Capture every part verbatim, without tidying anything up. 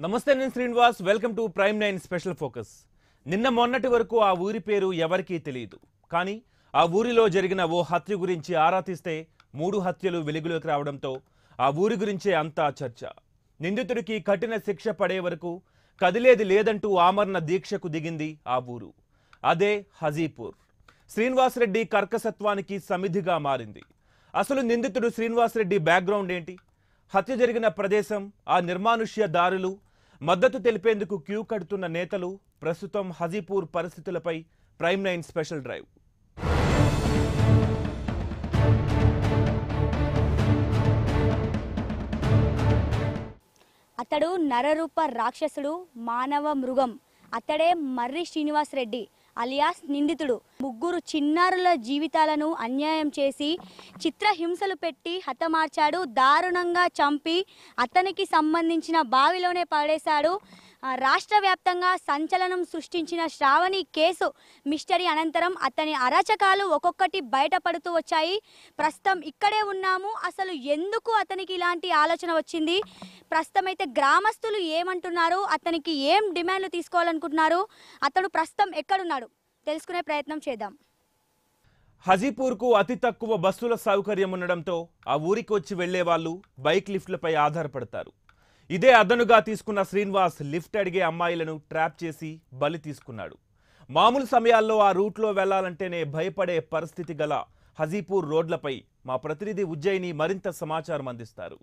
నమస్తే నేను Srinivas welcome to prime nine special focus. నిన్న మొన్నటి వరకు ఆ ఊరి పేరు ఎవరికీ తెలియదు. కానీ ఆ ఊరిలో జరిగిన ఓ హత్య గురించి ఆరా తీస్తే మూడు హత్యలు వెలుగులోకి రావడంతో ఆ ఊరి గురించే అంతా చర్చ. నిందితుడికి కఠిన శిక్ష పడే వరకు కదిలేది లేదంటూ ఆమరణ దీక్షకు దిగింది ఆ ఊరు. అదే హజీపూర్. శ్రీనివాస్ రెడ్డి కర్కసత్వానికి సమిధిగా మారింది. అసలు నిందితుడు శ్రీనివాస్ రెడ్డి బ్యాక్గ్రౌండ్ ఏంటి? హత్య జరిగిన ప్రదేశం, ఆ నిర్మానుష్య దారులు, మద్దతు తెలిపేందుకు క్యూ కడుతున్న నేతలు, ప్రస్తుతం హజీపూర్ పరిస్థితులపై ప్రైమ్ నైన్ స్పెషల్ డ్రైవ్. అతడు నరరూప రాక్షసుడు, మానవ మృగం. అతడే మర్రి శ్రీనివాస్ రెడ్డి అలియాస్ నిందితుడు. ముగ్గురు చిన్నారుల జీవితాలను అన్యాయం చేసి చిత్రహింసలు పెట్టి హతమార్చాడు. దారుణంగా చంపి అతనికి సంబంధించిన బావిలోనే పడేశాడు. రాష్ట్ర వ్యాప్తంగా సంచలనం సృష్టించిన శ్రావణి కేసు మిస్టరీ అనంతరం అతని అరాచకాలు ఒక్కొక్కటి బయటపడుతూ వచ్చాయి. ప్రస్తుతం ఇక్కడే ఉన్నాము. అసలు ఎందుకు అతనికి ఇలాంటి ఆలోచన వచ్చింది? ప్రస్తుతం అయితే గ్రామస్తులు ఏమంటున్నారు, అతనికి ఏం డిమాండ్లు తీసుకోవాలనుకుంటున్నారు, అతడు ప్రస్తుతం ఎక్కడున్నాడు తెలుసుకునే ప్రయత్నం చేద్దాం. హజీపూర్కు అతి తక్కువ బస్సుల సౌకర్యం ఉండడంతో ఆ ఊరికి వచ్చి వెళ్లే వాళ్ళు బైక్ లిఫ్ట్లపై ఆధారపడతారు. ఇదే అదనుగా తీసుకున్న శ్రీనివాస్ లిఫ్ట్ అడిగే అమ్మాయిలను ట్రాప్ చేసి బలి తీసుకున్నాడు. మామూలు సమయాల్లో ఆ రూట్లో వెళ్లాలంటేనే భయపడే పరిస్థితి గల హజీపూర్ రోడ్లపై మా ప్రతినిధి ఉజ్జయిని మరింత సమాచారం అందిస్తారు.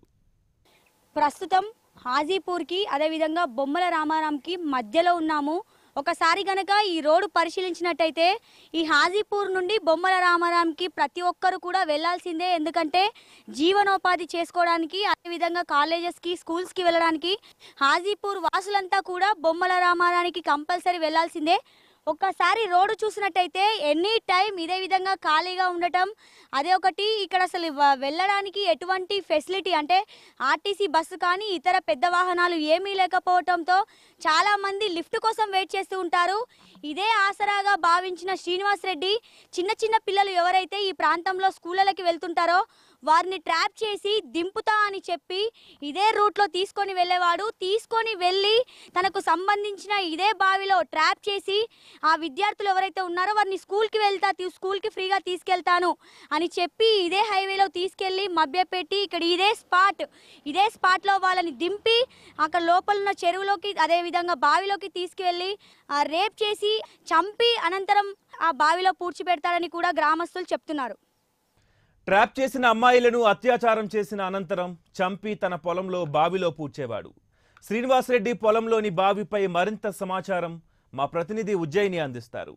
ప్రస్తుతం హాజీపూర్కి అదేవిధంగా బొమ్మల రామారాంకి మధ్యలో ఉన్నాము. ఒకసారి గనక ఈ రోడ్డు పరిశీలించినట్టయితే ఈ హాజీపూర్ నుండి బొమ్మల రామారాంకి ప్రతి ఒక్కరు కూడా వెళ్లాల్సిందే. ఎందుకంటే జీవనోపాధి చేసుకోవడానికి, అదేవిధంగా కాలేజెస్కి, స్కూల్స్కి వెళ్ళడానికి హాజీపూర్ వాసులంతా కూడా బొమ్మల రామారానికి కంపల్సరీ వెళ్లాల్సిందే. ఒక్కసారి రోడ్డు చూసినట్టయితే ఎనీ టైం ఇదే విధంగా ఖాళీగా ఉండటం, అదే ఒకటి ఇక్కడ అసలు వెళ్ళడానికి ఎటువంటి ఫెసిలిటీ అంటే ఆర్టీసీ బస్సు కానీ ఇతర పెద్ద వాహనాలు ఏమీ లేకపోవడంతో చాలామంది లిఫ్ట్ కోసం వెయిట్ చేస్తూ ఉంటారు. ఇదే ఆసరాగా భావించిన శ్రీనివాస్ రెడ్డి చిన్న చిన్న పిల్లలు ఎవరైతే ఈ ప్రాంతంలో స్కూళ్ళకి వెళ్తుంటారో వారిని ట్రాప్ చేసి దింపుతా అని చెప్పి ఇదే రూట్లో తీసుకొని వెళ్ళేవాడు. తీసుకొని వెళ్ళి తనకు సంబంధించిన ఇదే బావిలో ట్రాప్ చేసి ఆ విద్యార్థులు ఎవరైతే ఉన్నారో వారిని స్కూల్కి వెళ్తా స్కూల్కి ఫ్రీగా తీసుకెళ్తాను అని చెప్పి ఇదే హైవేలో తీసుకెళ్ళి మభ్యపెట్టి ఇక్కడ ఇదే స్పాట్ ఇదే స్పాట్లో వాళ్ళని దింపి అక్కడ లోపల ఉన్న చెరువులోకి అదేవిధంగా బావిలోకి తీసుకువెళ్ళి రేప్ చేసి చంపి అనంతరం ఆ బావిలో పూడ్చిపెడతారని కూడా గ్రామస్తులు చెప్తున్నారు. ట్రాప్ చేసిన అమ్మాయిలను అత్యాచారం చేసిన అనంతరం చంపి తన పొలంలో బావిలో పూడ్చేవాడు. శ్రీనివాస్ రెడ్డి పొలంలోని బావిపై మరింత సమాచారం మా ప్రతినిధి ఉజ్జయిని అందిస్తారు.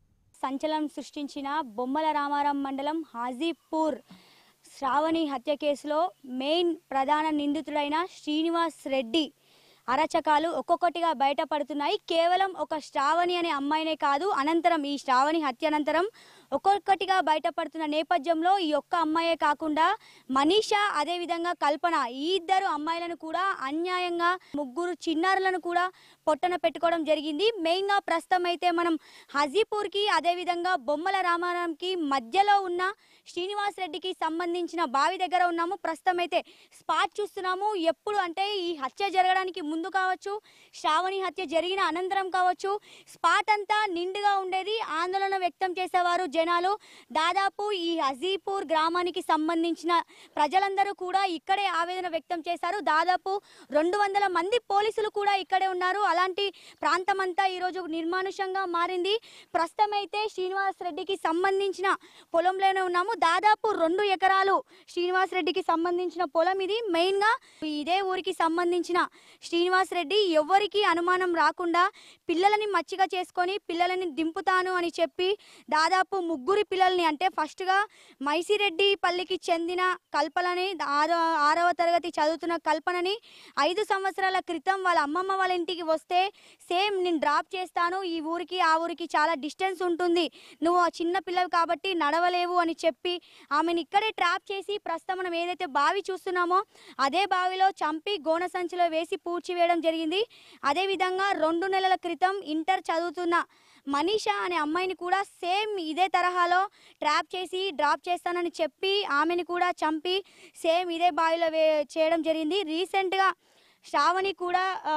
సంచలనం సృష్టించిన బొమ్మల రామారాం మండలం హాజీపూర్ శ్రావణి హత్య కేసులో మెయిన్ ప్రధాన నిందితుడైన శ్రీనివాస్ రెడ్డి అరచకాలు ఒక్కొక్కటిగా బయటపడుతున్నాయి. కేవలం ఒక శ్రావణి అనే అమ్మాయినే కాదు, అనంతరం ఈ శ్రావణి హత్య అనంతరం ఒక్కొక్కటిగా బయటపడుతున్న నేపథ్యంలో ఈ ఒక్క అమ్మాయే కాకుండా మనీషా అదేవిధంగా కల్పన ఈ ఇద్దరు అమ్మాయిలను కూడా అన్యాయంగా ముగ్గురు చిన్నారులను కూడా పొట్టన పెట్టుకోవడం జరిగింది. మెయిన్గా ప్రస్తుతం అయితే మనం హజీపూర్కి అదేవిధంగా బొమ్మల రామారాంకి మధ్యలో ఉన్న శ్రీనివాస్ రెడ్డికి సంబంధించిన బావి దగ్గర ఉన్నాము. ప్రస్తుతం అయితే స్పాట్ చూస్తున్నాము. ఎప్పుడు అంటే ఈ హత్య జరగడానికి ముందు కావచ్చు, శ్రావణి హత్య జరిగిన అనంతరం కావచ్చు, స్పాట్ అంతా నిండుగా ఉండేది. ఆందోళన వ్యక్తం చేసేవారు జనాలు. దాదాపు ఈ హజీపూర్ గ్రామానికి సంబంధించిన ప్రజలందరూ కూడా ఇక్కడే ఆవేదన వ్యక్తం చేశారు. దాదాపు రెండు వందల మంది పోలీసులు కూడా ఇక్కడే ఉన్నారు. అలాంటి ప్రాంతం అంతా ఈరోజు నిర్మానుషంగా మారింది. ప్రస్తుతం అయితే శ్రీనివాస్ రెడ్డికి సంబంధించిన పొలంలోనే ఉన్నాము. దాదాపు రెండు ఎకరాలు శ్రీనివాస్ రెడ్డికి సంబంధించిన పొలం ఇది. మెయిన్గా ఇదే ఊరికి సంబంధించిన శ్రీనివాస్ రెడ్డి ఎవరికి అనుమానం రాకుండా పిల్లలని మచ్చిగా చేసుకొని పిల్లలని దింపుతాను అని చెప్పి దాదాపు ముగ్గురి పిల్లల్ని అంటే ఫస్ట్గా మైసిరెడ్డి పల్లికి చెందిన కల్పనని ఆరో ఆరవ తరగతి చదువుతున్న కల్పనని ఐదు సంవత్సరాల క్రితం వాళ్ళ అమ్మమ్మ వాళ్ళ ఇంటికి వస్తే సేమ్ నేను డ్రాప్ చేస్తాను, ఈ ఊరికి ఆ ఊరికి చాలా డిస్టెన్స్ ఉంటుంది, నువ్వు చిన్న పిల్లవి కాబట్టి నడవలేవు అని చెప్పి ఆమెను ఇక్కడే ట్రాప్ చేసి ప్రస్తుతం మనం ఏదైతే బావి చూస్తున్నామో అదే బావిలో చంపి గోన సంచిలో వేసి పూడ్చివేయడం జరిగింది. అదేవిధంగా రెండు నెలల క్రితం ఇంటర్ చదువుతున్న మనీషా అనే అమ్మాయిని కూడా సేమ్ ఇదే తరహాలో ట్రాప్ చేసి డ్రాప్ చేస్తానని చెప్పి ఆమెను కూడా చంపి సేమ్ ఇదే బావిలో వే చేయడం జరిగింది. రీసెంట్గా శ్రావణి కూడా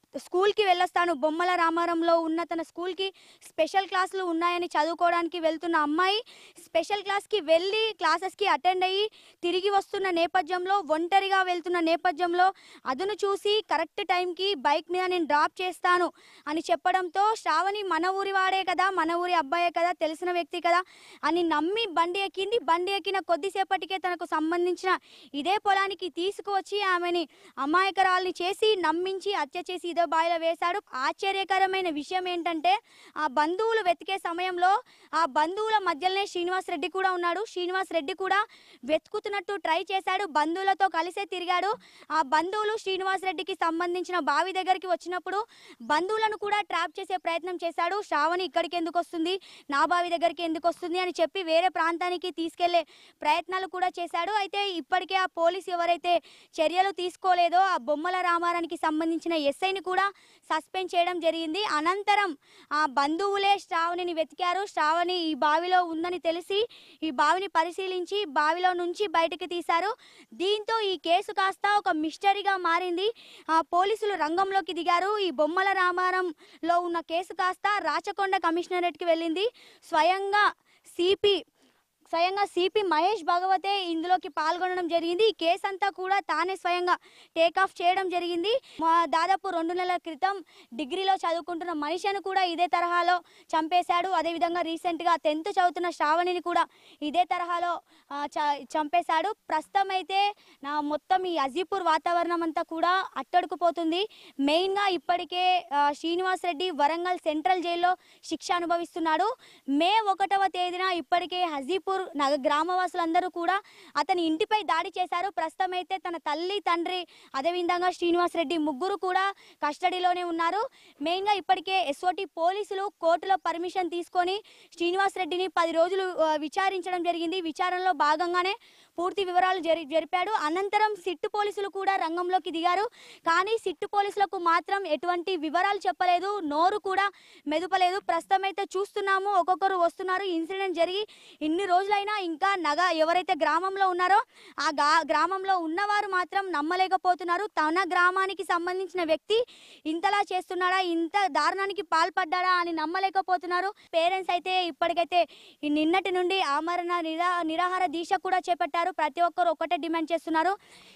స్కూల్కి వెళ్ళొస్తాను, బొమ్మల రామారంలో ఉన్న తన స్కూల్కి స్పెషల్ క్లాసులు ఉన్నాయని చదువుకోవడానికి వెళ్తున్న అమ్మాయి స్పెషల్ క్లాస్కి వెళ్ళి క్లాసెస్కి అటెండ్ అయ్యి తిరిగి వస్తున్న నేపథ్యంలో, ఒంటరిగా వెళ్తున్న నేపథ్యంలో అదును చూసి కరెక్ట్ టైంకి బైక్ మీద నేను డ్రాప్ చేస్తాను అని చెప్పడంతో శ్రావణి మన ఊరి వాడే కదా, మన ఊరి అబ్బాయే కదా, తెలిసిన వ్యక్తి కదా అని నమ్మి బండి ఎక్కింది. బండి ఎక్కిన కొద్దిసేపటికే తనకు సంబంధించిన ఇదే పొలానికి తీసుకువచ్చి ఆమెని అమాయకరాల్ని చేసి నమ్మించి హత్య చేసి ఇదో బావిలో వేశాడు. ఆశ్చర్యకరమైన విషయం ఏంటంటే ఆ బంధువులు వెతికే సమయంలో ఆ బంధువుల మధ్యలోనే శ్రీనివాస్ రెడ్డి కూడా ఉన్నాడు. శ్రీనివాస్ రెడ్డి కూడా వెతుకుతున్నట్టు ట్రై చేశాడు, బంధువులతో కలిసే తిరిగాడు. ఆ బంధువులు శ్రీనివాస్ రెడ్డికి సంబంధించిన బావి దగ్గరికి వచ్చినప్పుడు బంధువులను కూడా ట్రాప్ చేసే ప్రయత్నం చేశాడు. శ్రావణి ఇక్కడికి ఎందుకు వస్తుంది, నా బావి దగ్గరికి ఎందుకు వస్తుంది అని చెప్పి వేరే ప్రాంతానికి తీసుకెళ్లే ప్రయత్నాలు కూడా చేశాడు. అయితే ఇప్పటికే ఆ పోలీసు ఎవరైతే చర్యలు తీసుకోలేదో ఆ బొమ్మల రామారానికి సంబంధించిన ఎస్ఐని కూడా సస్పెండ్ చేయడం జరిగింది. అనంతరం ఆ బంధువులే శ్రావణిని వెతికారు. శ్రావణి ఈ బావిలో ఉందని తెలిసి ఈ బావిని పరిశీలించి బావిలో నుంచి బయటకు తీశారు. దీంతో ఈ కేసు కాస్త ఒక మిస్టరీగా మారింది. ఆ పోలీసులు రంగంలోకి దిగారు. ఈ బొమ్మల రామారంలో ఉన్న కేసు కాస్త రాచకొండ కమిషనరేట్కి వెళ్ళింది. స్వయంగా సిపి స్వయంగా సిపి మహేష్ భగవతే ఇందులోకి పాల్గొనడం జరిగింది. ఈ కేసు అంతా కూడా తానే స్వయంగా టేక్ ఆఫ్ చేయడం జరిగింది. దాదాపు రెండు నెలల క్రితం డిగ్రీలో చదువుకుంటున్న మనిషిని కూడా ఇదే తరహాలో చంపేశాడు. అదేవిధంగా రీసెంట్గా టెన్త్ చదువుతున్న శ్రావణిని కూడా ఇదే తరహాలో చంపేశాడు. ప్రస్తుతం అయితే నా మొత్తం ఈ అజీపూర్ వాతావరణం అంతా కూడా అట్టడుకుపోతుంది. మెయిన్గా ఇప్పటికే శ్రీనివాస్ రెడ్డి వరంగల్ సెంట్రల్ జైల్లో శిక్ష అనుభవిస్తున్నాడు. మే ఒకటవ తేదీన ఇప్పటికే హజీపూర్ నగ గ్రామవాసులందరూ కూడా అతని ఇంటిపై దాడి చేశారు. ప్రస్తుతం అయితే తన తల్లి, తండ్రి, అదేవిధంగా శ్రీనివాస్ రెడ్డి ముగ్గురు కూడా కస్టడీలోనే ఉన్నారు. మెయిన్గా ఇప్పటికే ఎస్ఓటి పోలీసులు కోర్టులో పర్మిషన్ తీసుకొని శ్రీనివాస్ రెడ్డిని పది రోజులు విచారించడం జరిగింది. విచారణలో భాగంగానే పూర్తి వివరాలు జరి జరిపాడు. అనంతరం సిట్టు పోలీసులు కూడా రంగంలోకి దిగారు. కానీ సిట్టు పోలీసులకు మాత్రం ఎటువంటి వివరాలు చెప్పలేదు, నోరు కూడా మెదపలేదు. ప్రస్తుతం అయితే చూస్తున్నాము, ఒక్కొక్కరు వస్తున్నారు. ఇన్సిడెంట్ జరిగి ఇన్ని రోజులైనా ఇంకా నగ ఎవరైతే గ్రామంలో ఉన్నారో ఆ గ్రామంలో ఉన్నవారు మాత్రం నమ్మలేకపోతున్నారు. తన గ్రామానికి సంబంధించిన వ్యక్తి ఇంతలా చేస్తున్నాడా, ఇంత దారుణానికి పాల్పడ్డాడా అని నమ్మలేకపోతున్నారు. పేరెంట్స్ అయితే ఇప్పటికైతే నిన్నటి నుండి ఆమరణ నిరా నిరాహార దీక్ష కూడా చేపట్టారు. ప్రతి ఒక్కరు ఒక్కటే డిమాండ్ చేస్తున్నారు,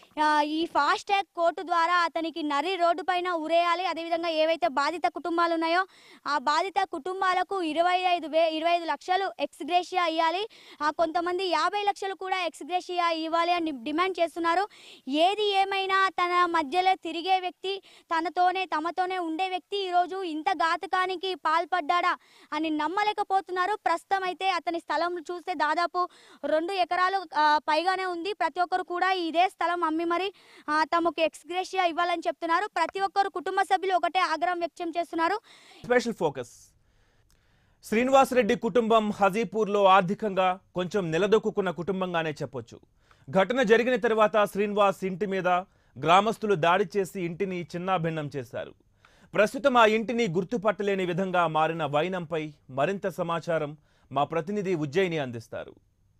ఈ ఫాస్ట్ ట్రాక్ కోర్టు ద్వారా అతనికి నరి రోడ్డు పైన ఉరేయాలి. అదేవిధంగా ఏవైతే బాధిత కుటుంబాలు ఉన్నాయో ఆ బాధిత కుటుంబాలకు ఇరవై ఐదు వే ఇరవై ఐదు లక్షలు ఎక్స్గ్రేషియా ఇవ్వాలి. కొంతమంది యాభై లక్షలు కూడా ఎక్స్గ్రేషియా ఇవ్వాలి అని డిమాండ్ చేస్తున్నారు. ఏది ఏమైనా తన మధ్యలో తిరిగే వ్యక్తి, తనతోనే తమతోనే ఉండే వ్యక్తి ఈరోజు ఇంత ఘాతకానికి పాల్పడ్డాడా అని నమ్మలేకపోతున్నారు. ప్రస్తుతం అయితే అతని స్థలం చూస్తే దాదాపు రెండు ఎకరాలు పైగానే ఉంది. ప్రతి ఒక్కరు కూడా ఇదే స్థలం అమ్మి మరి తమకు ఎక్స్గ్రేషియా ఇవ్వాలని చెప్తున్నారు. ప్రతి ఒక్కరు కుటుంబ సభ్యులు ఒకటే ఆగ్రహం వ్యక్తం చేస్తున్నారు. Special focus. శ్రీనివాస్ రెడ్డి కుటుంబం హజీపూర్లో ఆర్థికంగా కొంచెం నిలదొక్కున్న కుటుంబంగానే చెప్పొచ్చు. ఘటన జరిగిన తర్వాత శ్రీనివాస్ ఇంటి మీద గ్రామస్తులు దాడి చేసి ఇంటిని చిన్నాభిన్నం చేశారు. ప్రస్తుతం ఆ ఇంటిని గుర్తుపట్టలేని విధంగా మారిన వైనంపై మరింత సమాచారం మా ప్రతినిధి ఉజ్జయిని అందిస్తారు.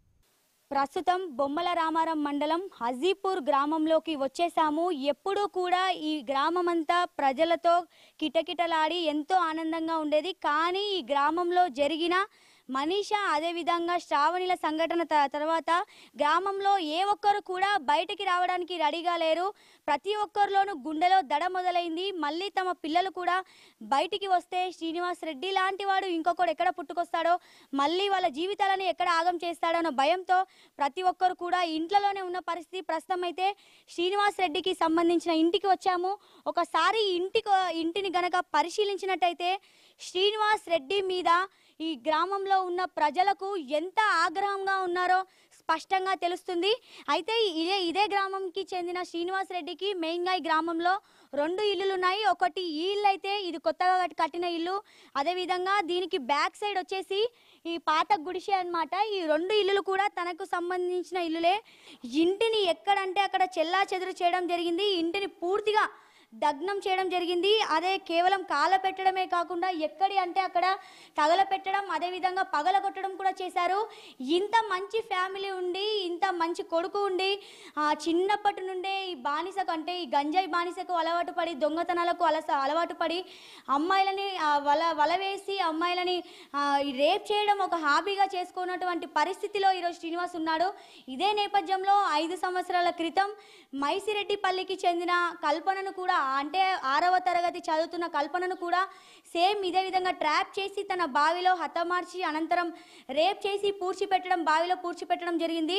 ప్రస్తుతం బొమ్మల రామారం మండలం హజీపూర్ గ్రామంలోకి వచ్చేసాము. ఎప్పుడూ కూడా ఈ గ్రామం అంతా ప్రజలతో కిటకిటలాడి ఎంతో ఆనందంగా ఉండేది. కానీ ఈ గ్రామంలో జరిగిన మనీషా అదేవిధంగా శ్రావణిల సంఘటన తర్వాత గ్రామంలో ఏ ఒక్కరు కూడా బయటికి రావడానికి రెడీగా లేరు. ప్రతి ఒక్కరిలోనూ గుండెలో దడ మొదలైంది. మళ్ళీ తమ పిల్లలు కూడా బయటికి వస్తే శ్రీనివాస్ రెడ్డి లాంటి వాడు ఇంకొకడు ఎక్కడ పుట్టుకొస్తాడో, మళ్ళీ వాళ్ళ జీవితాలను ఎక్కడ ఆగం చేస్తాడో అన్న భయంతో ప్రతి ఒక్కరు కూడా ఇంట్లోనే ఉన్న పరిస్థితి. ప్రస్తుతం అయితే శ్రీనివాస్ రెడ్డికి సంబంధించిన ఇంటికి వచ్చాము. ఒకసారి ఇంటికి ఇంటిని గనక పరిశీలించినట్టయితే శ్రీనివాస్ రెడ్డి మీద ఈ గ్రామంలో ఉన్న ప్రజలకు ఎంత ఆగ్రహంగా ఉన్నారో స్పష్టంగా తెలుస్తుంది. అయితే ఇదే ఇదే గ్రామంకి చెందిన శ్రీనివాస్ రెడ్డికి మెయిన్గా ఈ గ్రామంలో రెండు ఇల్లులు ఉన్నాయి. ఒకటి ఈ ఇల్లు అయితే ఇది కొత్తగా కట్టిన ఇల్లు, అదేవిధంగా దీనికి బ్యాక్ సైడ్ వచ్చేసి ఈ పాత గుడిసె అన్నమాట. ఈ రెండు ఇల్లులు కూడా తనకు సంబంధించిన ఇల్లులే. ఇంటిని ఎక్కడంటే అక్కడ చెల్లా చెదురు చేయడం జరిగింది. ఇంటిని పూర్తిగా దగ్నం చేయడం జరిగింది. అదే కేవలం కాల పెట్టడమే కాకుండా ఎక్కడి అంటే అక్కడ తగలపెట్టడం, అదేవిధంగా పగలగొట్టడం కూడా చేశారు. ఇంత మంచి ఫ్యామిలీ ఉండి, ఇంత మంచి కొడుకు ఉండి చిన్నప్పటి నుండే ఈ బానిసకు అంటే ఈ గంజాయి బానిసకు అలవాటు పడి, దొంగతనాలకు అలస అలవాటు పడి అమ్మాయిలని వల వల వేసి అమ్మాయిలని రేప్ చేయడం ఒక హాబీగా చేసుకున్నటువంటి పరిస్థితిలో ఈరోజు శ్రీనివాస్ ఉన్నాడు. ఇదే నేపథ్యంలో ఐదు సంవత్సరాల క్రితం మైసిరెడ్డిపల్లికి చెందిన కల్పనను కూడా అంటే ఆరవ తరగతి చదువుతున్న కల్పనను కూడా సేమ్ ఇదే విధంగా ట్రాప్ చేసి తన బావిలో హతమార్చి అనంతరం రేప్ చేసి పూడ్చిపెట్టడం బావిలో పూడ్చిపెట్టడం జరిగింది.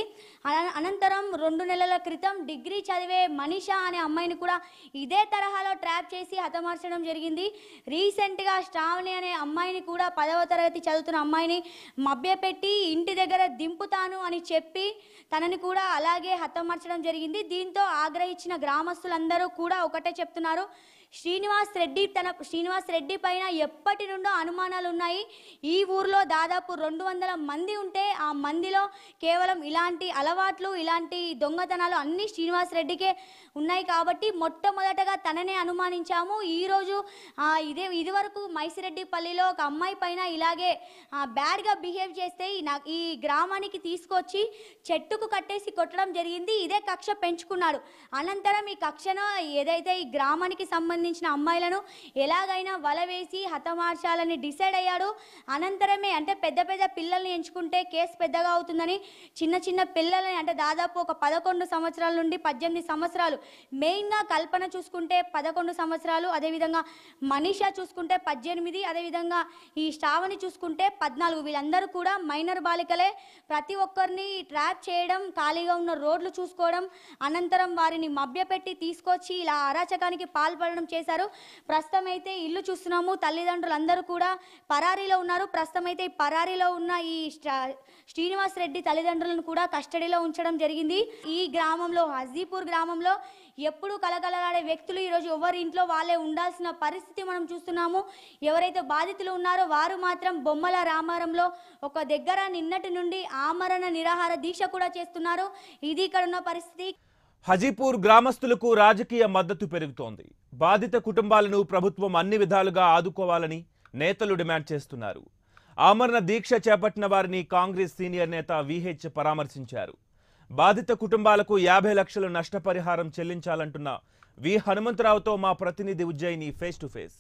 అనంతరం రెండు నెలల క్రితం డిగ్రీ చదివే మనీషా అనే అమ్మాయిని కూడా ఇదే తరహాలో ట్రాప్ చేసి హతమార్చడం జరిగింది. రీసెంట్గా శ్రావణి అనే అమ్మాయిని కూడా పదవ తరగతి చదువుతున్న అమ్మాయిని మభ్యపెట్టి ఇంటి దగ్గర దింపుతాను అని చెప్పి తనని కూడా అలాగే హతమార్చడం జరిగింది. దీంతో ఆగ్రహించిన గ్రామస్తులందరూ కూడా ఒకటే చెప్తున్నారు, శ్రీనివాస్ రెడ్డి తన శ్రీనివాస్ రెడ్డి పైన ఎప్పటి నుండో అనుమానాలు ఉన్నాయి. ఈ ఊర్లో దాదాపు రెండు వందల మంది ఉంటే ఆ మందిలో కేవలం ఇలాంటి అలవాట్లు ఇలాంటి దొంగతనాలు అన్నీ శ్రీనివాస్ రెడ్డికే ఉన్నాయి కాబట్టి మొట్టమొదటగా తననే అనుమానించాము. ఈరోజు ఇదే ఇదివరకు మైసిరెడ్డిపల్లిలో ఒక అమ్మాయి పైన ఇలాగే బ్యాడ్గా బిహేవ్ చేస్తే ఈ గ్రామానికి తీసుకొచ్చి చెట్టుకు కట్టేసి కొట్టడం జరిగింది. ఇదే కక్ష పెంచుకున్నాడు. అనంతరం ఈ కక్షను ఏదైతే ఈ గ్రామానికి సంబంధించి అమ్మాయిలను ఎలాగైనా వల వేసి హతమార్చాలని డిసైడ్ అయ్యాడు. అనంతరమే అంటే పెద్ద పెద్ద పిల్లల్ని ఎంచుకుంటే కేసు పెద్దగా అవుతుందని చిన్న చిన్న పిల్లల్ని అంటే దాదాపు ఒక పదకొండు సంవత్సరాల నుండి పద్దెనిమిది సంవత్సరాలు మెయిన్గా కల్పన చూసుకుంటే పదకొండు సంవత్సరాలు, అదేవిధంగా మనీషా చూసుకుంటే పద్దెనిమిది, అదేవిధంగా ఈ శ్రావణి చూసుకుంటే పద్నాలుగు. వీళ్ళందరూ కూడా మైనర్ బాలికలే. ప్రతి ఒక్కరిని ట్రాప్ చేయడం, ఖాళీగా ఉన్న రోడ్లు చూసుకోవడం, అనంతరం వారిని మభ్యపెట్టి తీసుకొచ్చి ఇలా అరాచకానికి పాల్పడడం చేశారు. ప్రస్తుతం అయితే ఇల్లు చూస్తున్నాము, తల్లిదండ్రులు అందరూ కూడా పరారీలో ఉన్నారు. ప్రస్తుతం అయితే ఈ పరారీలో ఉన్న ఈ శ్రీనివాస్ రెడ్డి తల్లిదండ్రులను కూడా కస్టడీలో ఉంచడం జరిగింది. ఈ గ్రామంలో హాజీపూర్ గ్రామంలో ఎప్పుడు కలకలలాడే వ్యక్తులు ఈరోజు ఎవరి ఇంట్లో వాళ్ళే ఉండాల్సిన పరిస్థితి మనం చూస్తున్నాము. ఎవరైతే బాధితులు ఉన్నారో వారు మాత్రం బొమ్మల రామారంలో ఒక దగ్గర నిన్నటి నుండి ఆమరణ నిరాహార దీక్ష కూడా చేస్తున్నారు. ఇది ఇక్కడ ఉన్న పరిస్థితి. హాజీపూర్ గ్రామస్తులకు రాజకీయ మద్దతు పెరుగుతోంది. బాధిత కుటుంబాలను ప్రభుత్వం అన్ని విధాలుగా ఆదుకోవాలని నేతలు డిమాండ్ చేస్తున్నారు. ఆమరణ దీక్ష చేపట్టిన వారిని కాంగ్రెస్ సీనియర్ నేత విహెచ్ పరామర్శించారు. బాధిత కుటుంబాలకు యాభై లక్షల నష్టపరిహారం చెల్లించాలంటున్న వి హనుమంతరావుతో మా ప్రతినిధి ఉజ్జయిని ఫేస్ టు ఫేస్.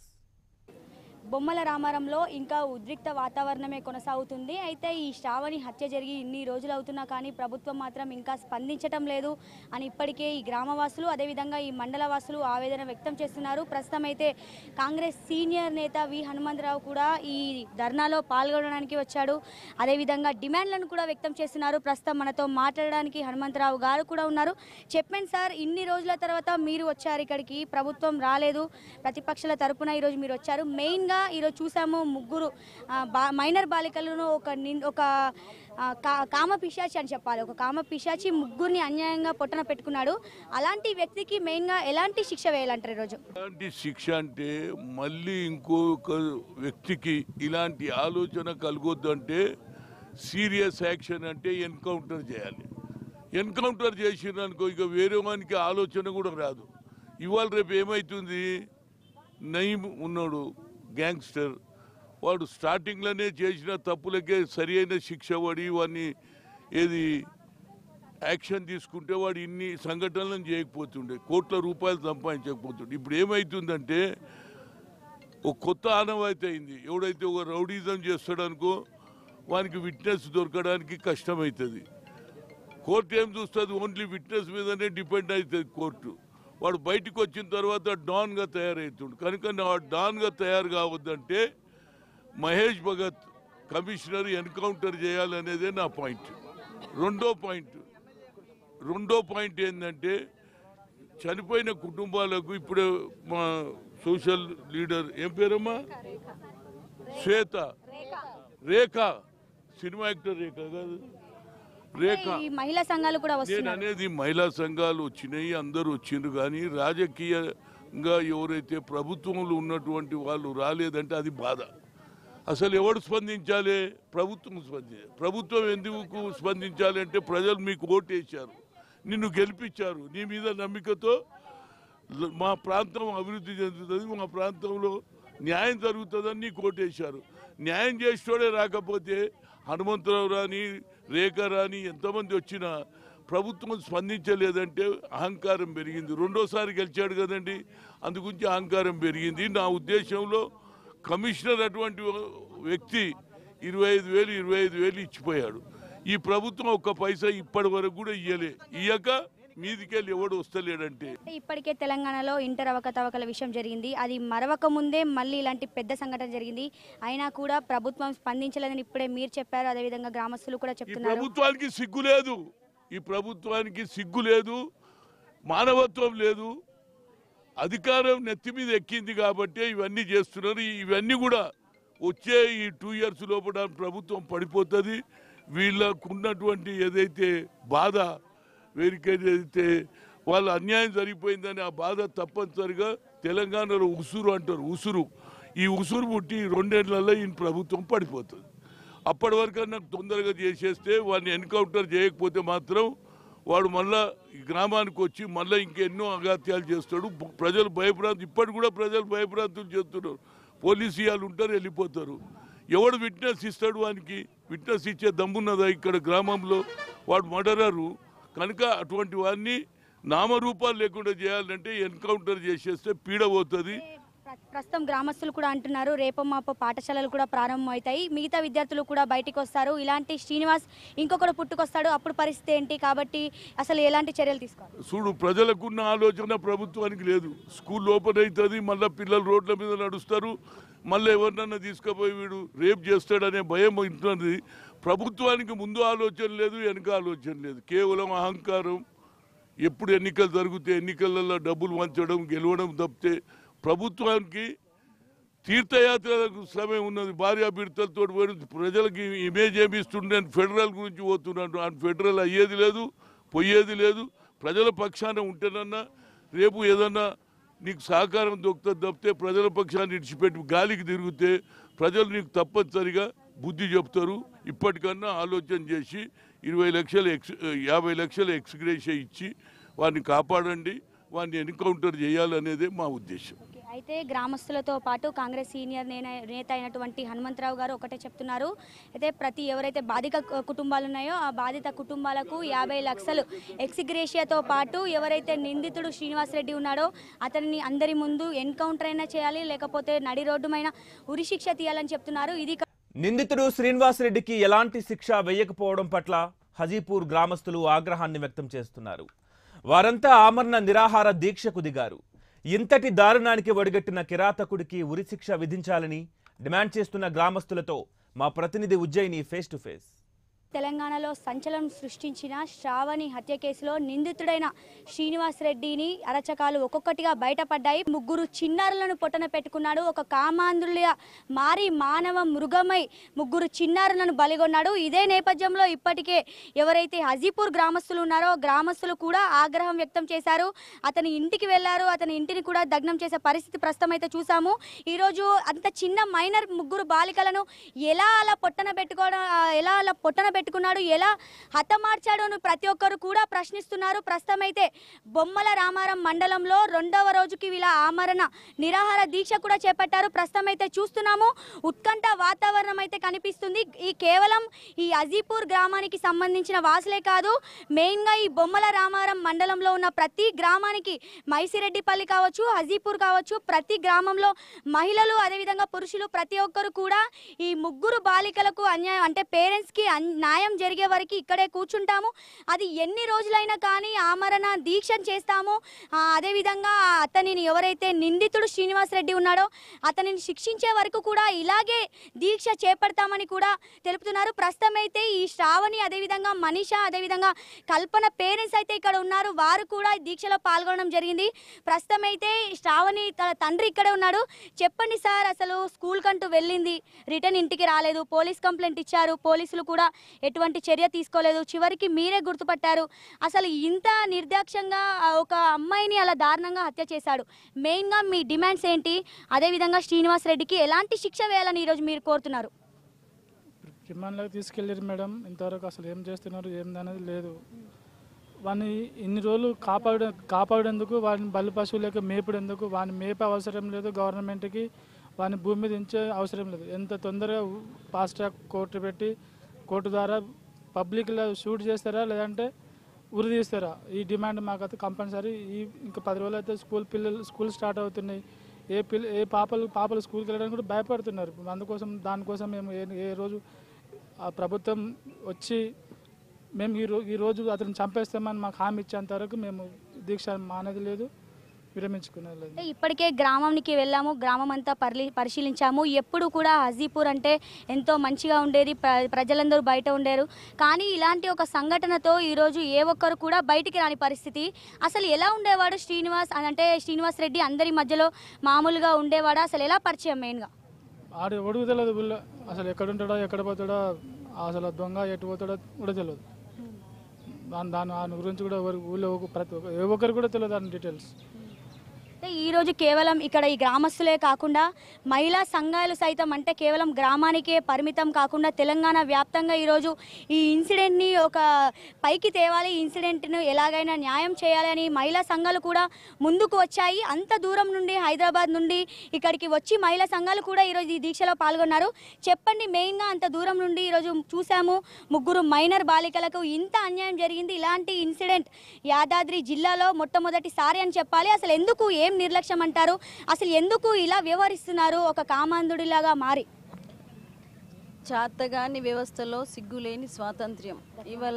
బొమ్మల రామారంలో ఇంకా ఉద్రిక్త వాతావరణమే కొనసాగుతుంది. అయితే ఈ శ్రావణి హత్య జరిగి ఇన్ని రోజులు అవుతున్నా కానీ ప్రభుత్వం మాత్రం ఇంకా స్పందించటం లేదు అని ఇప్పటికే ఈ గ్రామవాసులు అదేవిధంగా ఈ మండల వాసులు ఆవేదన వ్యక్తం చేస్తున్నారు. ప్రస్తుతం అయితే కాంగ్రెస్ సీనియర్ నేత వి హనుమంతరావు కూడా ఈ ధర్నాలో పాల్గొనడానికి వచ్చాడు. అదేవిధంగా డిమాండ్లను కూడా వ్యక్తం చేస్తున్నారు. ప్రస్తుతం మనతో మాట్లాడడానికి హనుమంతరావు గారు కూడా ఉన్నారు. చెప్పండి సార్, ఇన్ని రోజుల తర్వాత మీరు వచ్చారు ఇక్కడికి, ప్రభుత్వం రాలేదు, ప్రతిపక్షాల తరపున ఈరోజు మీరు వచ్చారు. మెయిన్గా ఈరోజు చూసాము ముగ్గురు మైనర్ బాలికలను ఒక ఒక కామ పిశాచి అని చెప్పాలి, ఒక కామ పిశాచి ముగ్గురిని అన్యాయంగా పొట్టన పెట్టుకున్నాడు. అలాంటి వ్యక్తికి మెయిన్గా ఎలాంటి శిక్ష వేయాలంటారు ఈరోజు? ఎలాంటి శిక్ష అంటే మళ్ళీ ఇంకొక వ్యక్తికి ఇలాంటి ఆలోచన కలగొద్దు అంటే సీరియస్ యాక్షన్ అంటే ఎన్కౌంటర్ చేయాలి. ఎన్కౌంటర్ చేసిరనుకో ఇక వేరే వానికి ఆలోచన కూడా రాదు. ఇవాళ రేపు ఏమవుతుంది, నయీం ఉన్నాడు గ్యాంగ్స్టర్, వాడు స్టార్టింగ్లోనే చేసిన తప్పులకే సరి అయిన శిక్ష పడి వాడిని ఏది యాక్షన్ తీసుకుంటే వాడు ఇన్ని సంఘటనలను చేయకపోతుండే, కోట్ల రూపాయలు సంపాదించకపోతుండే. ఇప్పుడు ఏమవుతుందంటే ఒక కొత్త ఆనవాయితీ అయింది. ఎవడైతే ఒక రౌడీజం చేస్తాడనుకో వానికి విట్నెస్ దొరకడానికి కష్టమవుతుంది. కోర్టు ఏం చూస్తుంది, ఓన్లీ విట్నెస్ మీదనే డిపెండ్ అవుతుంది కోర్టు. వాడు బయటకు వచ్చిన తర్వాత డాన్గా తయారవుతుండు. కనుక డాన్గా తయారు కావద్దంటే మహేష్ భగత్ కమిషనర్ ఎన్కౌంటర్ చేయాలనేదే నా పాయింట్. రెండో పాయింట్ రెండో పాయింట్ ఏంటంటే చనిపోయిన కుటుంబాలకు ఇప్పుడు మా సోషల్ లీడర్ ఏం పేరమ్మా, శ్వేత రేఖ, సినిమా యాక్టర్ రేఖ కాదు రేఖ, మహిళా సంఘాలు కూడా నేను అనేది మహిళా సంఘాలు వచ్చినాయి, అందరూ వచ్చిండ్రు. కానీ రాజకీయంగా ఎవరైతే ప్రభుత్వంలో ఉన్నటువంటి వాళ్ళు రాలేదంటే అది బాధ. అసలు ఎవరు స్పందించాలి? ప్రభుత్వం స్పందించాలి. ప్రభుత్వం ఎందుకు స్పందించాలి అంటే ప్రజలు మీకు ఓటు వేశారు, నిన్ను గెలిపించారు, నీ మీద నమ్మికతో మా ప్రాంతం అభివృద్ధి చెందుతుంది, మా ప్రాంతంలో న్యాయం జరుగుతుందని కోటేశారు. న్యాయం చేసేటోడే రాకపోతే హనుమంతరావు రాని రేఖ రాని ఎంతమంది వచ్చినా ప్రభుత్వం స్పందించలేదంటే అహంకారం పెరిగింది. రెండోసారి గెలిచాడు కదండి, అందుగురించి అహంకారం పెరిగింది. నా ఉద్దేశంలో కమిషనర్ అటువంటి వ్యక్తి ఇరవై ఐదు వేలు ఇరవై ఐదు వేలు ఇచ్చిపోయాడు. ఈ ప్రభుత్వం ఒక్క పైసా ఇప్పటి వరకు కూడా ఇయ్యలే. ఇయ్యక మీదికెళ్ళి ఎవడు వస్తలేడంటే ఇప్పటికే తెలంగాణలో ఇంటర్ అవకతవకల విషయం జరిగింది. అది మరవక ముందే మళ్ళీ ఇలాంటి పెద్ద సంఘటన జరిగింది. అయినా కూడా ప్రభుత్వం స్పందించలేదని ఇప్పుడే మీరు చెప్పారు, అదేవిధంగా గ్రామస్తులు కూడా ఈ చెప్తున్నారు. ప్రభుత్వానికి సిగ్గు లేదు, ఈ ప్రభుత్వానికి సిగ్గు లేదు, మానవత్వం లేదు. అధికారం నెత్తి మీద ఎక్కింది కాబట్టి ఇవన్నీ చేస్తున్నారు. ఇవన్నీ కూడా వచ్చే ఈ టూ ఇయర్స్ లోపల ప్రభుత్వం పడిపోతుంది. వీళ్ళకు ఉన్నటువంటి ఏదైతే బాధ వేరికైతే వాళ్ళ అన్యాయం జరిగిపోయిందని ఆ బాధ తప్పనిసరిగా తెలంగాణలో ఉసురు అంటారు, ఉసురు. ఈ ఉసురు పుట్టి రెండేళ్లలో ఈ ప్రభుత్వం పడిపోతుంది. అప్పటి వరకు నాకు తొందరగా చేసేస్తే వాడిని ఎన్కౌంటర్ చేయకపోతే మాత్రం వాడు మళ్ళా ఈ గ్రామానికి వచ్చి మళ్ళీ ఇంకెన్నో అగాత్యాలు చేస్తాడు. ప్రజలు భయభ్రాంతి, ఇప్పటి కూడా ప్రజలు భయభ్రాంతులు చేస్తున్నారు. పోలీసు వాళ్ళు ఉంటారు, వెళ్ళిపోతారు. ఎవడు విట్నెస్ ఇస్తాడు? వానికి విట్నెస్ ఇచ్చే దమ్మున్నదా ఇక్కడ గ్రామంలో? వాడు మర్డరరు కనుక అటువంటి వాడిని నామరూపాలు లేకుండా చేయాలంటే ఎన్కౌంటర్ చేసేస్తే పీడ పోతుంది. ప్రస్తుతం గ్రామస్తులు కూడా అంటున్నారు రేపో మాపో పాఠశాలలు కూడా ప్రారంభమవుతాయి, మిగతా విద్యార్థులు కూడా బయటికి వస్తారు, ఇలాంటి శ్రీనివాస్ ఇంకొకడు పుట్టుకొస్తాడు, అప్పుడు పరిస్థితి ఏంటి? కాబట్టి అసలు ఎలాంటి చర్యలు తీసుకోవాలి? చూడు, ప్రజలకున్న ఆలోచన ప్రభుత్వానికి లేదు. స్కూల్ ఓపెన్ అవుతుంది, మళ్ళీ పిల్లలు రోడ్ల మీద నడుస్తారు, మళ్ళీ ఎవరినన్నా తీసుకుపోయి వీడు రేప్ చేస్తాడనే భయం ఉంటున్నది. ప్రభుత్వానికి ముందు ఆలోచన లేదు, వెనుక ఆలోచన లేదు, కేవలం అహంకారం. ఎప్పుడు ఎన్నికలు జరిగితే ఎన్నికలలో డబ్బులు వంచడం గెలవడం తప్పితే ప్రభుత్వానికి తీర్థయాత్రలకు సమయం ఉన్నది. భార్య బిడ్డలతో ప్రజలకి ఇమేజ్ ఏమిస్తుండే ఫెడరల్ గురించి పోతున్నాడు. ఆ ఫెడరల్ అయ్యేది లేదు, పోయేది లేదు. ప్రజల పక్షాన ఉంటేనన్నా రేపు ఏదన్నా నీకు సహకారం దొరుకుతుంది తప్పితే ప్రజల పక్షాన్ని ఇడిచిపెట్టి గాలికి తిరిగితే ప్రజలు నీకు తప్పనిసరిగా బుద్ధి చెప్తారు. ఇప్పటికన్నా ఆలోచన చేసి ఇరవై లక్షల ఎక్స్ యాభై లక్షల ఎక్స్గ్రేషియా ఇచ్చి వారిని కాపాడండి, వారిని ఎన్కౌంటర్ చేయాలనేదే మా ఉద్దేశం. అయితే గ్రామస్తులతో పాటు కాంగ్రెస్ సీనియర్ నేత అయినటువంటి హనుమంతరావు గారు ఒకటే చెప్తున్నారు. అయితే ప్రతి ఎవరైతే బాధిత కుటుంబాలు ఉన్నాయో ఆ బాధిత కుటుంబాలకు యాభై లక్షలు ఎక్స్గ్రేషియాతో పాటు ఎవరైతే నిందితుడు శ్రీనివాస్ రెడ్డి ఉన్నాడో అతన్ని అందరి ముందు ఎన్కౌంటర్ అయినా చేయాలి, లేకపోతే నడి రోడ్డుమైన ఉరి శిక్ష తీయాలని చెప్తున్నారు. ఇది నిందితుడు శ్రీనివాస్ రెడ్డికి ఎలాంటి శిక్ష వేయకపోవడం పట్ల హజీపూర్ గ్రామస్తులు ఆగ్రహాన్ని వ్యక్తం చేస్తున్నారు. వారంతా ఆమరణ నిరాహార దీక్షకు దిగారు. ఇంతటి దారుణానికి ఒడిగట్టిన కిరాతకుడికి ఉరిశిక్ష విధించాలని డిమాండ్ చేస్తున్న గ్రామస్తులతో మా ప్రతినిధి ఉజ్జయిని ఫేస్ టు ఫేస్. తెలంగాణలో సంచలనం సృష్టించిన శ్రావణి హత్య కేసులో నిందితుడైన శ్రీనివాస్ రెడ్డిని అరచకాలు ఒక్కొక్కటిగా బయటపడ్డాయి. ముగ్గురు చిన్నారులను పొట్టన పెట్టుకున్నాడు. ఒక కామాంధుల మారి మానవ మృగమై ముగ్గురు చిన్నారులను బలిగొన్నాడు. ఇదే నేపథ్యంలో ఇప్పటికే ఎవరైతే హజీపూర్ గ్రామస్తులు ఉన్నారో గ్రామస్తులు కూడా ఆగ్రహం వ్యక్తం చేశారు. అతని ఇంటికి వెళ్లారు, అతని ఇంటిని కూడా దగ్నం చేసే పరిస్థితి ప్రస్తుతం అయితే చూసాము. ఈరోజు అంత చిన్న మైనర్ ముగ్గురు బాలికలను ఎలా అలా పొట్టన పెట్టుకోవడం, ఎలా అలా పొట్టన పెట్టుకున్నాడు, ఎలా హతమార్చాడు అని ప్రతి ఒక్కరు కూడా ప్రశ్నిస్తున్నారు. ప్రస్తుతం అయితే బొమ్మల రామారం మండలంలో రెండవ రోజుకి వీళ్ళ ఆమరణ నిరాహార దీక్ష కూడా చేపట్టారు. ప్రస్తుతం అయితే చూస్తున్నాము ఉత్కంఠ వాతావరణం అయితే కనిపిస్తుంది. ఈ కేవలం ఈ హజీపూర్ గ్రామానికి సంబంధించిన వాసులే కాదు, మెయిన్గా ఈ బొమ్మల రామారం మండలంలో ఉన్న ప్రతి గ్రామానికి మైసిరెడ్డిపల్లి కావచ్చు, హజీపూర్ కావచ్చు, ప్రతి గ్రామంలో మహిళలు అదేవిధంగా పురుషులు ప్రతి ఒక్కరు కూడా ఈ ముగ్గురు బాలికలకు అన్యాయం అంటే పేరెంట్స్కి న్యాయం జరిగే వరకు ఇక్కడే కూర్చుంటాము, అది ఎన్ని రోజులైనా కానీ ఆమరణ దీక్ష చేస్తాము. అదేవిధంగా అతనిని ఎవరైతే నిందితుడు శ్రీనివాస్ రెడ్డి ఉన్నాడో అతనిని శిక్షించే వరకు కూడా ఇలాగే దీక్ష చేపడతామని కూడా తెలుపుతున్నారు. ప్రస్తుతం అయితే ఈ శ్రావణి అదేవిధంగా మనీషా అదేవిధంగా కల్పన పేరెంట్స్ అయితే ఇక్కడ ఉన్నారు. వారు కూడా దీక్షలో పాల్గొనడం జరిగింది. ప్రస్తుతం అయితే శ్రావణి తన తండ్రి ఇక్కడే ఉన్నాడు. చెప్పండి సార్, అసలు స్కూల్ కంటూ వెళ్ళింది, రిటర్న్ ఇంటికి రాలేదు, పోలీస్ కంప్లైంట్ ఇచ్చారు, పోలీసులు కూడా ఎటువంటి చర్య తీసుకోలేదు, చివరికి మీరే గుర్తుపట్టారు. అసలు ఇంత నిర్దాక్ష్యంగా ఒక అమ్మాయిని అలా దారుణంగా హత్య చేశాడు. మెయిన్గా మీ డిమాండ్స్ ఏంటి? అదేవిధంగా శ్రీనివాస్ రెడ్డికి ఎలాంటి శిక్ష వేయాలని ఈరోజు మీరు కోరుతున్నారు? రిమాండ్లోకి తీసుకెళ్ళారు మేడం, ఇంతవరకు అసలు ఏం చేస్తున్నారు ఏందనేది లేదు. వాడిని ఇన్ని రోజులు కాపాడ కాపాడేందుకు వాడిని బలి పశువులకు మేపడేందుకు వాడిని మేపే అవసరం లేదు, గవర్నమెంట్కి వాడిని భూమి మీద ఉంచే అవసరం లేదు. ఎంత తొందరగా ఫాస్ట్ ట్రాక్ కోర్టు పెట్టి కోర్టు ద్వారా పబ్లిక్లో షూట్ చేస్తారా లేదంటే ఉరి తీస్తారా, ఈ డిమాండ్ మాకైతే కంపల్సరీ. ఈ ఇంకా పది రోజులు అయితే స్కూల్ పిల్లలు స్కూల్ స్టార్ట్ అవుతున్నాయి. ఏ పిల్ల ఏ పాపలు పాపలు స్కూల్కి వెళ్ళడానికి కూడా భయపడుతున్నారు. అందుకోసం దానికోసం మేము ఏ ఏ రోజు ఆ ప్రభుత్వం వచ్చి మేము ఈ రోజు ఈ రోజు అతను చంపేస్తామని మాకు హామీ ఇచ్చేంత వరకు మేము దీక్ష మానేది లేదు, విరమించుకునేది లేదు. అంటే ఇప్పటికే గ్రామానికి వెళ్ళాము, గ్రామం అంతా పరిలి పరిశీలించాము. ఎప్పుడు కూడా హాజీపూర్ అంటే ఎంతో మంచిగా ఉండేది, ప్ర ప్రజలందరూ బయట ఉండేరు. కానీ ఇలాంటి ఒక సంఘటనతో ఈరోజు ఏ ఒక్కరు కూడా బయటికి రాని పరిస్థితి. అసలు ఎలా ఉండేవాడు శ్రీనివాస్ అంటే శ్రీనివాస్ రెడ్డి అందరి మధ్యలో మామూలుగా ఉండేవాడా, అసలు ఎలా పరిచయం మెయిన్గా? ఆడు ఎవడికి తెలియదు ఊళ్ళో, అసలు ఎక్కడ ఉంటాడో ఎక్కడ పోతాడో, అసలు దొంగ ఎటు పోతాడో కూడా తెలియదు. దాని దాని దాని గురించి కూడా ఎవరు ఊళ్ళో ప్రతి ఒక్క ఏ ఒక్కరు కూడా తెలియదు దాని డీటెయిల్స్. అంటే ఈరోజు కేవలం ఇక్కడ ఈ గ్రామస్తులే కాకుండా మహిళా సంఘాలు సైతం అంటే కేవలం గ్రామానికే పరిమితం కాకుండా తెలంగాణ వ్యాప్తంగా ఈరోజు ఈ ఇన్సిడెంట్ని ఒక పైకి తేవాలి, ఈ ఇన్సిడెంట్ను ఎలాగైనా న్యాయం చేయాలని మహిళా సంఘాలు కూడా ముందుకు వచ్చాయి. అంత దూరం నుండి హైదరాబాద్ నుండి ఇక్కడికి వచ్చి మహిళా సంఘాలు కూడా ఈరోజు ఈ దీక్షలో పాల్గొన్నారు. చెప్పండి, మెయిన్గా అంత దూరం నుండి ఈరోజు చూసాము ముగ్గురు మైనర్ బాలికలకు ఇంత అన్యాయం జరిగింది. ఇలాంటి ఇన్సిడెంట్ యాదాద్రి జిల్లాలో మొట్టమొదటిసారి అని చెప్పాలి. అసలు ఎందుకు ఏం నిర్లక్ష్యం అంటారు, అసలు ఎందుకు ఇలా వ్యవహరిస్తున్నారు ఒక కామాంధుడిలాగా మారి? చాతగాని వ్యవస్థలో సిగ్గులేని స్వాతంత్ర్యం. ఇవాళ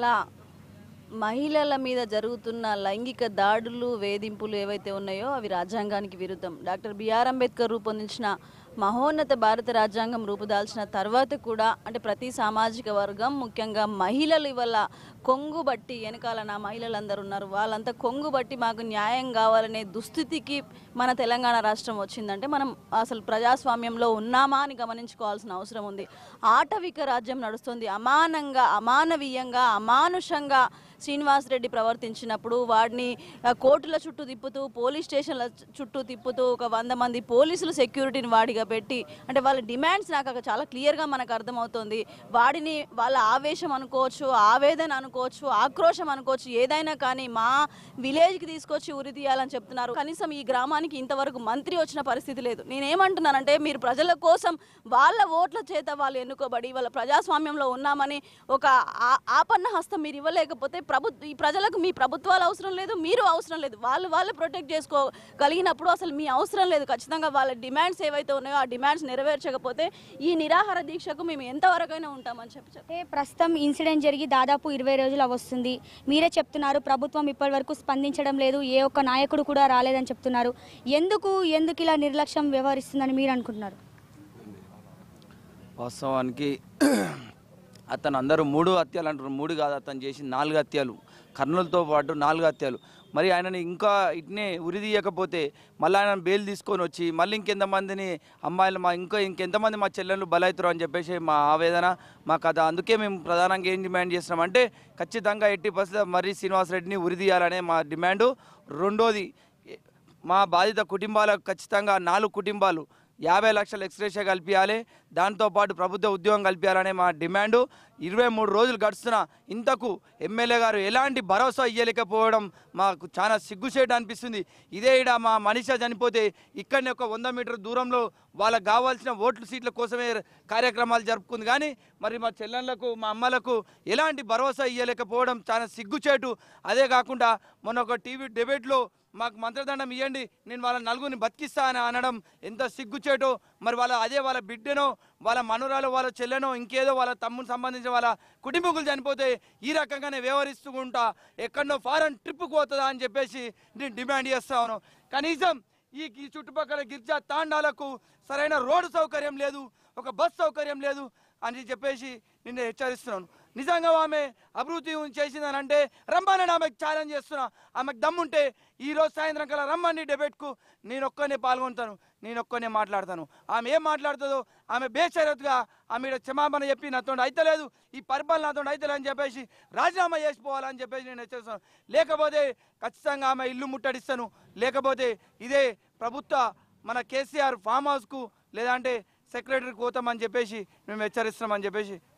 మహిళల మీద జరుగుతున్న లైంగిక దాడులు వేధింపులు ఏవైతే ఉన్నాయో అవి రాజ్యాంగానికి విరుద్ధం. డాక్టర్ బిఆర్ అంబేద్కర్ రూపొందించిన మహోన్నత భారత రాజ్యాంగం రూపుదాల్చిన తర్వాత కూడా అంటే ప్రతి సామాజిక వర్గం ముఖ్యంగా మహిళలు ఇవాళ కొంగు బట్టి వెనకాల నా మహిళలందరూ ఉన్నారు, వాళ్ళంతా కొంగు బట్టి మాకు న్యాయం కావాలనే దుస్థితికి మన తెలంగాణ రాష్ట్రం వచ్చిందంటే మనం అసలు ప్రజాస్వామ్యంలో ఉన్నామా అని గమనించుకోవాల్సిన అవసరం ఉంది. ఆటవిక రాజ్యం నడుస్తుంది. అమానంగా అమానవీయంగా అమానుషంగా శ్రీనివాస్ రెడ్డి ప్రవర్తించినప్పుడు వాడిని కోర్టుల చుట్టూ తిప్పుతూ పోలీస్ స్టేషన్ల చుట్టూ తిప్పుతూ ఒక వంద మంది పోలీసులు సెక్యూరిటీని వాడిగా పెట్టి అంటే వాళ్ళ డిమాండ్స్ నాకు చాలా క్లియర్గా మనకు అర్థమవుతుంది. వాడిని వాళ్ళ ఆవేశం అనుకోవచ్చు, ఆవేదన అనుకోవచ్చు, ఆక్రోశం అనుకోవచ్చు, ఏదైనా కానీ మా విలేజ్కి తీసుకొచ్చి ఉరి తీయాలని చెప్తున్నారు. కనీసం ఈ గ్రామానికి ఇంతవరకు మంత్రి వచ్చిన పరిస్థితి లేదు. నేనేమంటున్నానంటే మీరు ప్రజల కోసం వాళ్ళ ఓట్ల చేత వాళ్ళు ఎన్నుకోబడి వాళ్ళ ప్రజాస్వామ్యంలో ఉన్నామని ఒక ఆపన్న హస్తం మీరు ఇవ్వలేకపోతే ప్రభుత్వ ఈ ప్రజలకు మీ ప్రభుత్వాలు అవసరం లేదు, మీరు అవసరం లేదు. వాళ్ళు వాళ్ళు ప్రొటెక్ట్ చేసుకోగలిగినప్పుడు అసలు మీ అవసరం లేదు. ఖచ్చితంగా వాళ్ళ డిమాండ్స్ ఏవైతే ఉన్నాయో ఆ డిమాండ్స్ నెరవేర్చకపోతే ఈ నిరాహార దీక్షకు మేము ఎంతవరకైనా ఉంటామని చెప్పి అంటే ప్రస్తుతం ఇన్సిడెంట్ జరిగి దాదాపు ఇరవై రోజులు వస్తుంది. మీరే చెప్తున్నారు ప్రభుత్వం ఇప్పటి వరకు స్పందించడం లేదు, ఏ ఒక్క నాయకుడు కూడా రాలేదని చెప్తున్నారు. ఎందుకు ఎందుకు ఇలా నిర్లక్ష్యం వ్యవహరిస్తుందని మీరు అనుకుంటున్నారు? వాస్తవానికి అతను అందరూ మూడు హత్యలు అంటారు, మూడు కాదు అతను చేసి నాలుగు హత్యలు, కర్నూలుతో పాటు నాలుగు హత్యలు. మరి ఆయనని ఇంకా ఇట్నే ఉరి తీయకపోతే మళ్ళీ ఆయన బెయిల్ తీసుకొని వచ్చి మళ్ళీ ఇంకెంతమందిని అమ్మాయిలు మా ఇంకా ఇంకెంతమంది మా చెల్లెళ్ళు బలవుతారు అని చెప్పేసి మా ఆవేదన మా కథ. అందుకే మేము ప్రధానంగా ఏం డిమాండ్ చేస్తున్నామంటే ఖచ్చితంగా ఎట్టి పరిస్థితుల్లో మర్రి శ్రీనివాస్ రెడ్డిని ఉరి తీయాలనే మా డిమాండు. రెండోది మా బాధిత కుటుంబాలకు ఖచ్చితంగా నాలుగు కుటుంబాలు యాభై లక్షల ఎక్స్గ్రేషియా కల్పించాలి, దాంతోపాటు ప్రభుత్వ ఉద్యోగం కల్పించాలనే మా డిమాండు. ఇరవై మూడు రోజులు గడుస్తున్న ఇంతకు ఎమ్మెల్యే గారు ఎలాంటి భరోసా ఇవ్వలేకపోవడం మాకు చాలా సిగ్గుచేటు అనిపిస్తుంది. ఇదే ఇడ మా మనిషి చనిపోతే ఇక్కడనే ఒక వంద మీటర్ దూరంలో వాళ్ళకు కావాల్సిన ఓట్లు సీట్ల కోసమే కార్యక్రమాలు జరుపుకుంది, కానీ మరి మా చెల్లెళ్ళకు మా అమ్మలకు ఎలాంటి భరోసా ఇవ్వలేకపోవడం చాలా సిగ్గుచేటు. అదే కాకుండా మొన్న ఒక టీవీ డిబేట్లో మాకు మంత్రదండం ఇవ్వండి నేను వాళ్ళ నలుగురిని బతికిస్తా అని అనడం ఎంత సిగ్గుచేటో. మరి వాళ్ళ అదే వాళ్ళ బిడ్డనో వాళ్ళ మనవరాలు వాళ్ళ చెల్లెనో ఇంకేదో వాళ్ళ తమ్ముని సంబంధించిన వాళ్ళ కుటుంబకులు చనిపోతే ఈ రకంగానే వ్యవహరిస్తూ ఉంటా ఎక్కడనో ఫారెన్ ట్రిప్కి పోతుందా అని చెప్పేసి నేను డిమాండ్ చేస్తాను. కనీసం ఈ ఈ చుట్టుపక్కల గిరిజా తాండాలకు సరైన రోడ్డు సౌకర్యం లేదు, ఒక బస్ సౌకర్యం లేదు అని చెప్పేసి నిన్ను హెచ్చరిస్తున్నాను. నిజంగా ఆమె అభివృద్ధి చేసిందని అంటే రమ్మని ఆమెకు ఛాలెంజ్ చేస్తున్నా. ఆమెకు దమ్ముంటే ఈరోజు సాయంత్రం కల్లా రమ్మని డిబేట్కు నేను ఒక్కనే పాల్గొంటాను, నేను ఒక్కనే మాట్లాడతాను. ఆమె ఏం మాట్లాడుతుందో ఆమె బేషరతుగా ఆమె క్షమాపణ చెప్పి నాతో అయితలేదు, ఈ పరిపాలన నాతో అయితలేదు అని చెప్పేసి రాజీనామా చేసిపోవాలని చెప్పేసి నేను హెచ్చరిస్తాను. లేకపోతే ఖచ్చితంగా ఆమె ఇల్లు ముట్టడిస్తాను, లేకపోతే ఇదే ప్రభుత్వ మన కేసీఆర్ ఫామ్ హౌస్కు లేదంటే సెక్రటరీకి పోతామని చెప్పేసి మేము హెచ్చరిస్తామని చెప్పేసి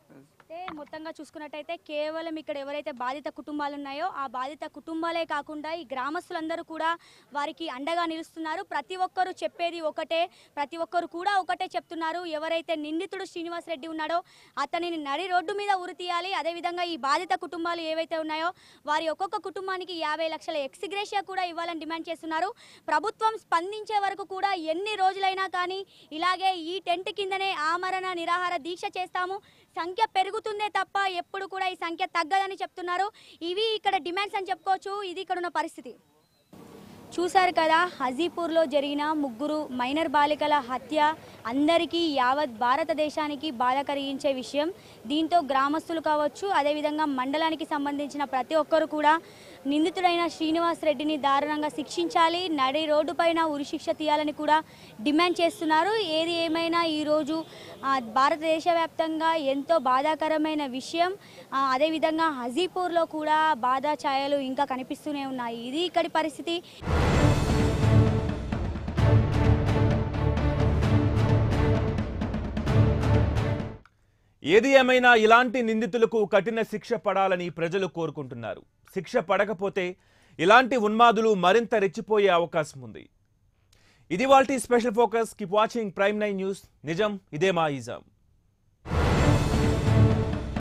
అయితే మొత్తంగా చూసుకున్నట్టయితే కేవలం ఇక్కడ ఎవరైతే బాధిత కుటుంబాలు ఉన్నాయో ఆ బాధిత కుటుంబాలే కాకుండా ఈ గ్రామస్తులందరూ కూడా వారికి అండగా నిలుస్తున్నారు. ప్రతి ఒక్కరు చెప్పేది ఒకటే, ప్రతి ఒక్కరు కూడా ఒకటే చెప్తున్నారు. ఎవరైతే నిందితుడు శ్రీనివాస్ రెడ్డి ఉన్నాడో అతనిని నడి రోడ్డు మీద ఉరి తీయాలి. అదేవిధంగా ఈ బాధిత కుటుంబాలు ఏవైతే ఉన్నాయో వారి ఒక్కొక్క కుటుంబానికి యాభై లక్షల ఎక్స్గ్రేషియా కూడా ఇవ్వాలని డిమాండ్ చేస్తున్నారు. ప్రభుత్వం స్పందించే వరకు కూడా ఎన్ని రోజులైనా కానీ ఇలాగే ఈ టెంట్ కిందనే ఆమరణ నిరాహార దీక్ష చేస్తాము. సంఖ్య పెరుగుతుందే తప్ప ఎప్పుడు కూడా ఈ సంఖ్య తగ్గదని చెప్తున్నారు. ఇవి ఇక్కడ డిమాండ్స్ అని చెప్పుకోవచ్చు. ఇది ఇక్కడ ఉన్న పరిస్థితి. చూశారు కదా, హాజీపూర్లో జరిగిన ముగ్గురు మైనర్ బాలికల హత్య అందరికీ యావత్ భారతదేశానికి బాధ కలిగించే విషయం. దీంతో గ్రామస్తులు కావచ్చు, అదేవిధంగా మండలానికి సంబంధించిన ప్రతి ఒక్కరు కూడా నిందితుడైన శ్రీనివాస్ రెడ్డిని దారుణంగా శిక్షించాలి, నడి రోడ్డు పైన ఉరిశిక్ష తీయాలని కూడా డిమాండ్ చేస్తున్నారు. ఏది ఏమైనా ఈరోజు భారతదేశ వ్యాప్తంగా ఎంతో బాధాకరమైన విషయం. అదేవిధంగా హాజీపూర్లో కూడా బాధా ఛాయలు ఇంకా కనిపిస్తూనే ఉన్నాయి. ఇది ఇక్కడి పరిస్థితి. ఏది ఏమైనా ఇలాంటి నిందితులకు కఠిన శిక్ష పడాలని ప్రజలు కోరుకుంటున్నారు. శిక్ష పడకపోతే ఇలాంటి ఉన్మాదులు మరింత రెచ్చిపోయే అవకాశం ఉంది. ఇది వాల్టి special focus. Keep watching prime nine news. నిజం ఇదే మా ఇజం.